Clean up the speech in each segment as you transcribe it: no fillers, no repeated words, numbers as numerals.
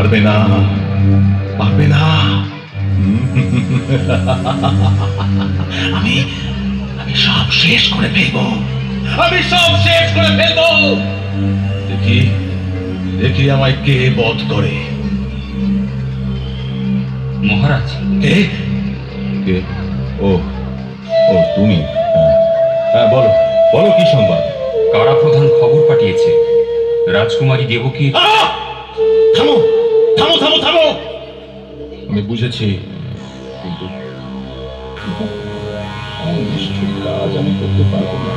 পারবে না, পারবে না। আমি আমি সব শেষ করে ফেলবো, আমি সব শেষ করে ফেলবো। দেখি দেখি আমায় কে বধ করে। মহারাজ। কে কে? ও ও তুমি? হ্যাঁ বলো বলো, কি সংবাদ? কারা প্রধান খবর পাঠিয়েছে রাজকুমারী দেবকী। থামো থামো থামো থামো, আমি বুঝেছি, কিন্তু নিশ্চয় কাজ আমি করতে পারবো না।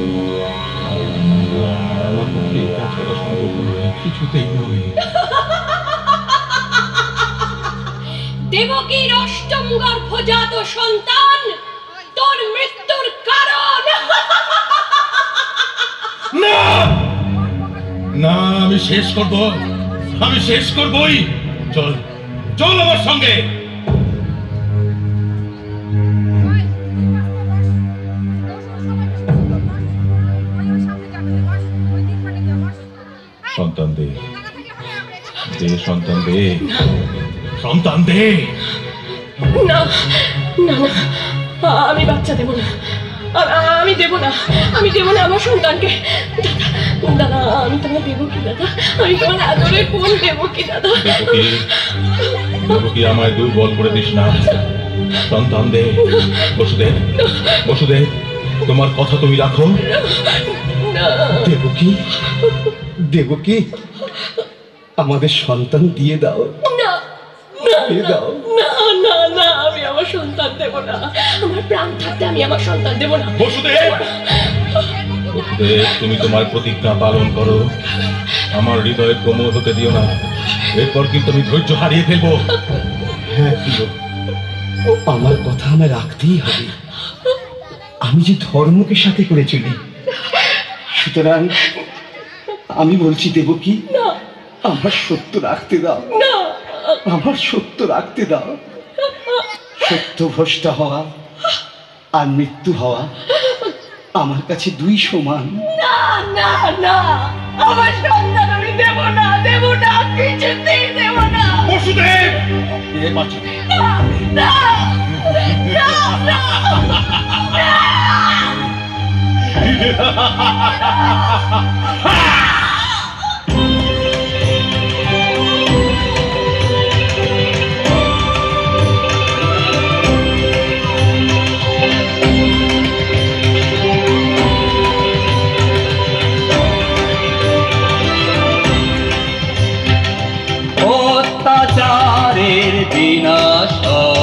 আমার পক্ষে এই কাজ করা সম্ভব নয়, কিছুতেই নয়। দেবকীর অষ্টম গর্ভজাত সন্তান তোর মৃত্যুর কারণ। না না, আমি শেষ করব, আমি শেষ করবই। চল চল আমার সঙ্গে। সন্তান দে, দে সন্তান দে, সন্তান দে। না না না, আমি বাচ্চা দেব না, আমি দেব না, আমি দেব না আমার সন্তানকে। দাদা দাদা, আমি তোমার দেবকী দাদা, আমি তোমার আদরে কোন দেবকী দাদা। দেবকী, দেবকী আমায় দুর্বল করে দিস না, সন্তান দে। বসুদেব, বসুদেব, তোমার কথা তুমি রাখো। দেবকী, দেবকী, আমাদের সন্তান দিয়ে দাও, না দিয়ে দাও। না না না, আমি আমার সন্তান দেব না, আমার প্রাণ থাকতে আমি আমার সন্তান দেব না। বসুদেব, বসুদেব, তুমি তোমার প্রতিজ্ঞা পালন করো, আমার হৃদয়ে কোমল হতে দিও না, এরপর কিন্তু আমি ধৈর্য হারিয়ে ফেলবো। হ্যাঁ, আমার কথা আমায় রাখতেই হবে, আমি যে ধর্মকে সাথে করে চলি। সুতরাং আমি বলছি দেবকী, আমার সত্য রাখতে দাও, আমার সত্য রাখতে দাও। সত্য ভ্রষ্ট হওয়া আর মৃত্যু হওয়া আমার কাছে দুই সমান। না না না, আমার সন্তান আমি দেব না, দেব না, কিছুতেই দেব না। বসুদেব, এ বাঁচা। না না না না। অত্যাচারের বিনাশ